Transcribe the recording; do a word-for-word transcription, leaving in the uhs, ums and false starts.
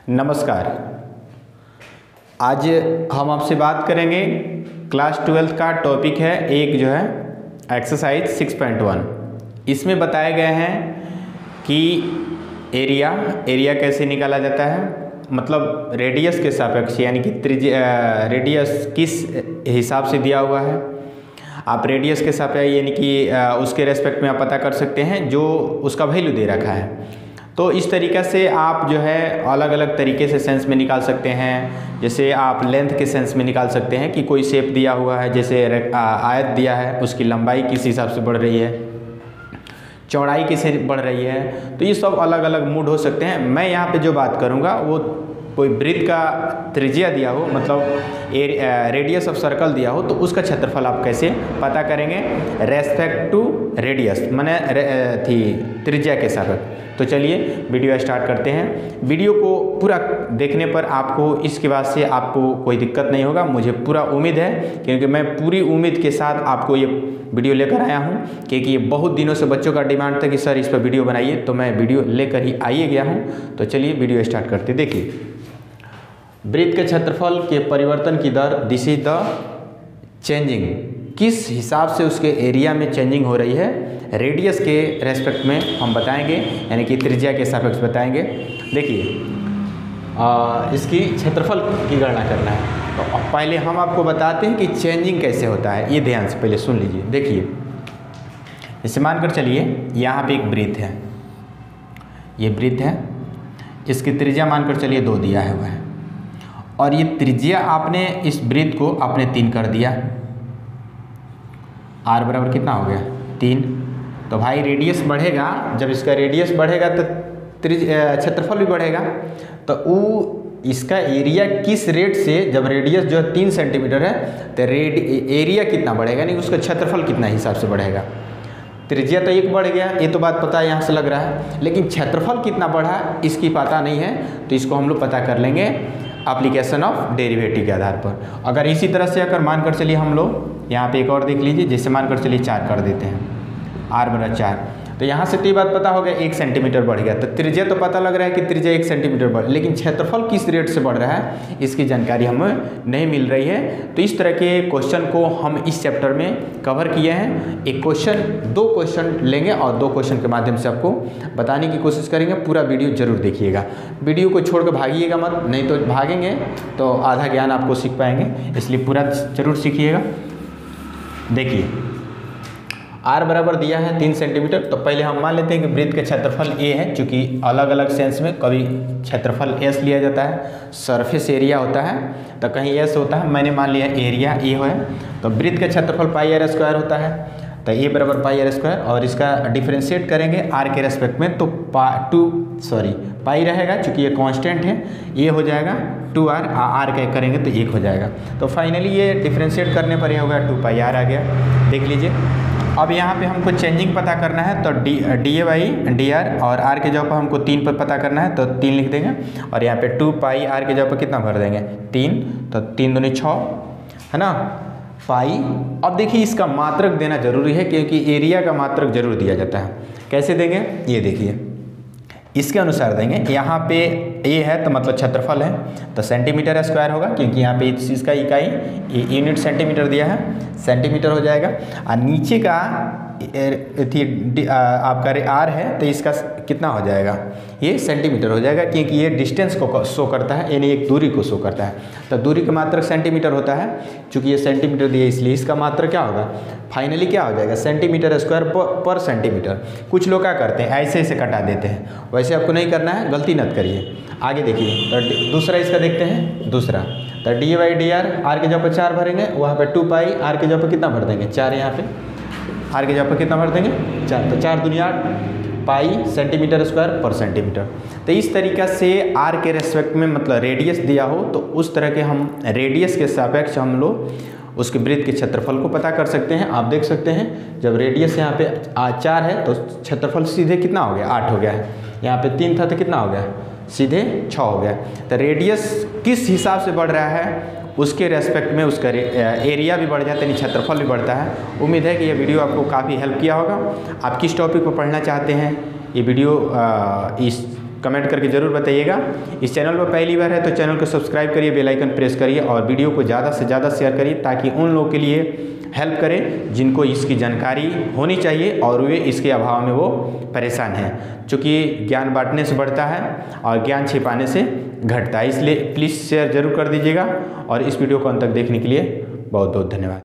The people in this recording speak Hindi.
नमस्कार। आज हम आपसे बात करेंगे क्लास ट्वेल्थ का टॉपिक है एक जो है एक्सरसाइज सिक्स पॉइंट वन। इसमें बताए गए हैं कि एरिया एरिया कैसे निकाला जाता है, मतलब रेडियस के सापेक्ष यानी कि त्रिज्या रेडियस किस हिसाब से दिया हुआ है। आप रेडियस के सापेक्ष यानी कि उसके रेस्पेक्ट में आप पता कर सकते हैं जो उसका वैल्यू दे रखा है। तो इस तरीक़े से आप जो है अलग अलग तरीके से सेंस में निकाल सकते हैं। जैसे आप लेंथ के सेंस में निकाल सकते हैं कि कोई शेप दिया हुआ है, जैसे आयत दिया है, उसकी लंबाई किस हिसाब से बढ़ रही है, चौड़ाई किसे बढ़ रही है। तो ये सब अलग अलग मूड हो सकते हैं। मैं यहाँ पे जो बात करूँगा वो कोई वृत्त का त्रिज्या दिया हो, मतलब रेडियस ऑफ सर्कल दिया हो, तो उसका क्षेत्रफल आप कैसे पता करेंगे रेस्पेक्ट टू रेडियस माने थी त्रिज्या के सापेक्ष। तो चलिए वीडियो स्टार्ट करते हैं। वीडियो को पूरा देखने पर आपको इसके बाद से आपको कोई दिक्कत नहीं होगा, मुझे पूरा उम्मीद है, क्योंकि मैं पूरी उम्मीद के साथ आपको ये वीडियो लेकर आया हूँ। क्योंकि ये बहुत दिनों से बच्चों का डिमांड था कि सर इस पर वीडियो बनाइए, तो मैं वीडियो लेकर ही आइए गया हूँ। तो चलिए वीडियो स्टार्ट करते। देखिए, वृत्त के क्षेत्रफल के परिवर्तन की दर, दिस इज द चेंजिंग, किस हिसाब से उसके एरिया में चेंजिंग हो रही है रेडियस के रेस्पेक्ट में हम बताएंगे, यानी कि त्रिज्या के सापेक्ष बताएंगे। देखिए, इसकी क्षेत्रफल की गणना करना है। तो पहले हम आपको बताते हैं कि चेंजिंग कैसे होता है, ये ध्यान से पहले सुन लीजिए। देखिए, जैसे मानकर चलिए यहाँ पे एक वृत्त है, ये वृत्त है, इसकी त्रिज्या मानकर चलिए दो दिया है हुआ है, और ये त्रिज्या आपने इस वृत्त को आपने तीन कर दिया। आर बराबर कितना हो गया तीन। तो भाई रेडियस बढ़ेगा, जब इसका रेडियस बढ़ेगा तो त्रिज्या क्षेत्रफल भी बढ़ेगा। तो वो इसका एरिया किस रेट से, जब रेडियस जो है तीन सेंटीमीटर है तो रेड एरिया कितना बढ़ेगा, नहीं उसका क्षेत्रफल कितना हिसाब से बढ़ेगा। त्रिज्या तो एक बढ़ गया, ये तो बात पता है, यहाँ से लग रहा है, लेकिन क्षेत्रफल कितना बढ़ा इसकी पता नहीं है। तो इसको हम लोग पता कर लेंगे एप्लीकेशन ऑफ डेरिवेटिव के आधार पर। अगर इसी तरह से अगर मानकर चलिए हम लोग यहाँ पे एक और देख लीजिए, जैसे मानकर चलिए चार कर देते हैं, आर बराबर चार। तो यहाँ से तो ये बात पता हो गया एक सेंटीमीटर बढ़ गया। तो त्रिज्या तो पता लग रहा है कि त्रिज्या एक सेंटीमीटर बढ़, लेकिन क्षेत्रफल किस रेट से बढ़ रहा है इसकी जानकारी हमें नहीं मिल रही है। तो इस तरह के क्वेश्चन को हम इस चैप्टर में कवर किए हैं। एक क्वेश्चन दो क्वेश्चन लेंगे और दो क्वेश्चन के माध्यम से आपको बताने की कोशिश करेंगे। पूरा वीडियो जरूर देखिएगा, वीडियो को छोड़ कर भागिएगा मत, नहीं तो भागेंगे तो आधा ज्ञान आपको सीख पाएंगे, इसलिए पूरा जरूर सीखिएगा। देखिए, आर बराबर दिया है तीन सेंटीमीटर। तो पहले हम मान लेते हैं कि वृत्त का क्षेत्रफल ए है, चूँकि अलग अलग सेंस में कभी क्षेत्रफल एस लिया जाता है, सरफेस एरिया होता है, तो कहीं एस होता है, मैंने मान लिया एरिया ए है। तो वृत्त का क्षेत्रफल पाई आर स्क्वायर होता है, तो ए बराबर पाई आर स्क्वायर, और इसका डिफ्रेंशिएट करेंगे आर के रेस्पेक्ट में, तो पा टू सॉरी पाई रहेगा, चूँकि ये कांस्टेंट है, ये हो जाएगा टू आर, आर का करेंगे तो एक हो जाएगा। तो फाइनली ये डिफ्रेंशिएट करने पर ये होगा टू पाई आर आ गया। देख लीजिए, अब यहाँ पे हमको चेंजिंग पता करना है, तो D D A by D R, और आर के जगह पर हमको तीन पर पता करना है, तो तीन लिख देंगे, और यहाँ पे टू पाई आर के जगह पर कितना भर देंगे तीन, तो तीन दूनी छः है ना पाई। अब देखिए, इसका मात्रक देना जरूरी है, क्योंकि एरिया का मात्रक जरूर दिया जाता है। कैसे देंगे ये देखिए, इसके अनुसार देंगे। यहाँ पे ए है तो मतलब क्षेत्रफल है, तो सेंटीमीटर स्क्वायर होगा, क्योंकि यहाँ पे इस चीज़ का इकाई यूनिट सेंटीमीटर दिया है, सेंटीमीटर हो जाएगा। और नीचे का थी आपका आर है, तो इसका कितना हो जाएगा, ये सेंटीमीटर हो जाएगा, क्योंकि ये डिस्टेंस को शो करता है, यानी एक दूरी को शो करता है। तो दूरी का मात्रक सेंटीमीटर होता है, चूँकि ये सेंटीमीटर दिया इसलिए इसका मात्रक क्या होगा, फाइनली क्या हो जाएगा सेंटीमीटर स्क्वायर पर सेंटीमीटर। कुछ लोग क्या करते हैं ऐसे ऐसे कटा देते हैं, वैसे आपको नहीं करना है, गलती मत करिए। आगे देखिए, तो दूसरा इसका देखते हैं। दूसरा तो D by D R, R के जगह पर चार भरेंगे, वहाँ पे टू पाई आर के जगह पर कितना भर देंगे चार, यहाँ पे आर के जगह पर कितना भर देंगे चार, तो चार दुनिया आठ पाई सेंटीमीटर स्क्वायर पर सेंटीमीटर। तो इस तरीक़ा से आर के रेस्पेक्ट में मतलब रेडियस दिया हो, तो उस तरह के हम रेडियस के सापेक्ष हम लोग उसके वृत्त के क्षेत्रफल को पता कर सकते हैं। आप देख सकते हैं, जब रेडियस यहाँ पे चार है तो क्षेत्रफल सीधे कितना हो गया आठ हो गया है, यहाँ पे तीन था तो कितना हो गया सीधे छः हो गया। तो रेडियस किस हिसाब से बढ़ रहा है उसके रेस्पेक्ट में उसका एरिया भी बढ़ जाता है, यानी क्षेत्रफल भी बढ़ता है। उम्मीद है कि यह वीडियो आपको काफ़ी हेल्प किया होगा। आप किस टॉपिक पर पढ़ना चाहते हैं, ये वीडियो इस कमेंट करके ज़रूर बताइएगा। इस चैनल पर पहली बार है तो चैनल को सब्सक्राइब करिए, बेल आइकन प्रेस करिए और वीडियो को ज़्यादा से ज़्यादा शेयर करिए ताकि उन लोगों के लिए हेल्प करें जिनको इसकी जानकारी होनी चाहिए और वे इसके अभाव में वो परेशान हैं। चूँकि ज्ञान बांटने से बढ़ता है और ज्ञान छिपाने से घटता है, इसलिए प्लीज़ शेयर ज़रूर कर दीजिएगा और इस वीडियो को अंत तक देखने के लिए बहुत बहुत धन्यवाद।